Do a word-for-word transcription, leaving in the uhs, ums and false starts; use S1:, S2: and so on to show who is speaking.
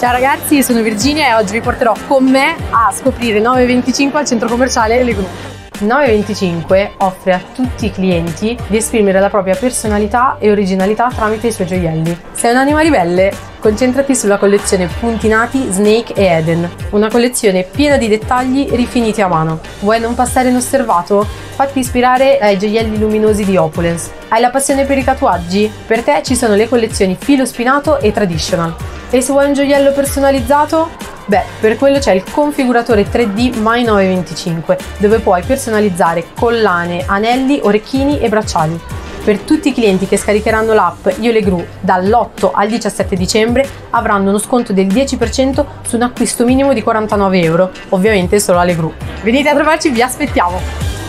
S1: Ciao ragazzi, sono Virginia e oggi vi porterò con me a scoprire nove venticinque al centro commerciale Le Gru. nove venticinque offre a tutti i clienti di esprimere la propria personalità e originalità tramite i suoi gioielli. Sei un'anima ribelle? Concentrati sulla collezione Puntinati, Snake e Eden, una collezione piena di dettagli rifiniti a mano. Vuoi non passare inosservato? Fatti ispirare ai gioielli luminosi di Opulence. Hai la passione per i tatuaggi? Per te ci sono le collezioni filo spinato e traditional. E se vuoi un gioiello personalizzato? Beh, per quello c'è il configuratore tre D My nove venticinque, dove puoi personalizzare collane, anelli, orecchini e bracciali. Per tutti i clienti che scaricheranno l'app Io Le Gru dall'otto al diciassette dicembre avranno uno sconto del dieci per cento su un acquisto minimo di quarantanove euro, ovviamente solo a Le Gru. Venite a trovarci, vi aspettiamo!